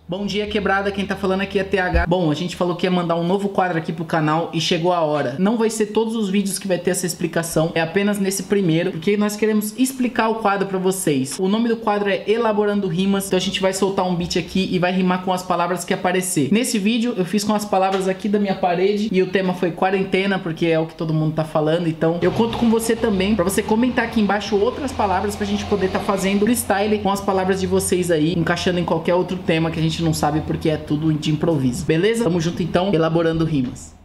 Bom dia, quebrada, quem tá falando aqui é TH. Bom, a gente falou que ia mandar um novo quadro aqui pro canal e chegou a hora. Não vai ser todos os vídeos que vai ter essa explicação, é apenas nesse primeiro, porque nós queremos explicar o quadro pra vocês. O nome do quadro é Elaborando Rimas, então a gente vai soltar um beat aqui e vai rimar com as palavras que aparecer. Nesse vídeo eu fiz com as palavras aqui da minha parede e o tema foi quarentena, porque é o que todo mundo tá falando, então eu conto com você também, pra você comentar aqui embaixo outras palavras pra gente poder tá fazendo freestyle com as palavras de vocês aí, encaixando em qualquer outro tema que a gente não sabe porque é tudo de improviso, beleza? Tamo junto então, elaborando rimas.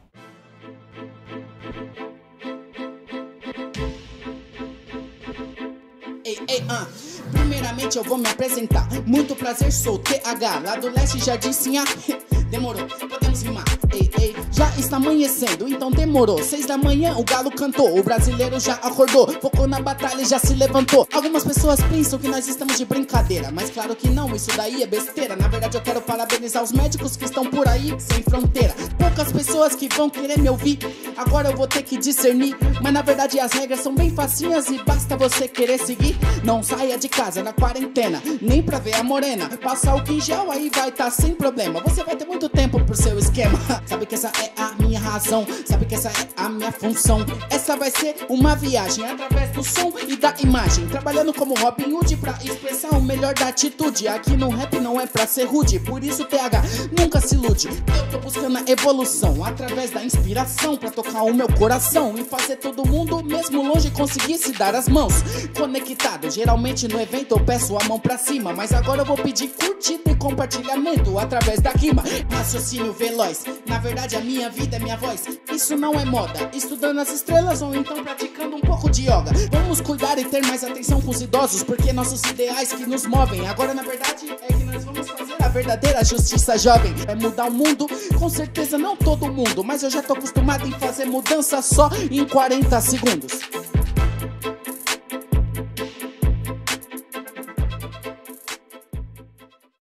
Primeiramente eu vou me apresentar. Muito prazer, sou TH, lá do leste Jardim Sinhá. Demorou, podemos rimar. Já está amanhecendo, então demorou. 6 da manhã o galo cantou, o brasileiro já acordou, focou na batalha e já se levantou. Algumas pessoas pensam que nós estamos de brincadeira, mas claro que não, isso daí é besteira. Na verdade eu quero parabenizar os médicos que estão por aí sem fronteira. Poucas pessoas que vão querer me ouvir, agora eu vou ter que discernir. Mas na verdade as regras são bem facinhas e basta você querer seguir. Não saia de casa na quarentena, nem pra ver a morena. Passa o em gel, aí vai tá sem problema. Você vai ter muito tempo pro seu esquema. Sabe que essa é a minha razão, sabe que essa é a minha função. Essa vai ser uma viagem através do som e da imagem, trabalhando como Robin Hood pra expressar o melhor da atitude. Aqui no rap não é pra ser rude, por isso TH nunca se ilude. Eu tô buscando a evolução através da inspiração, pra tocar o meu coração e fazer todo mundo, mesmo longe, conseguir se dar as mãos. Conectado, geralmente no evento eu peço a mão pra cima, mas agora eu vou pedir curtida e compartilhamento através da rima. Raciocínio veloz, na verdade a minha vida é minha voz. Isso não é moda, estudando as estrelas ou então praticando um pouco de yoga. Vamos cuidar e ter mais atenção com os idosos, porque nossos ideais que nos movem. Agora na verdade é que nós vamos fazer a verdadeira justiça jovem. É mudar o mundo, com certeza não todo mundo, mas eu já tô acostumado em fazer mudança só em 40 segundos.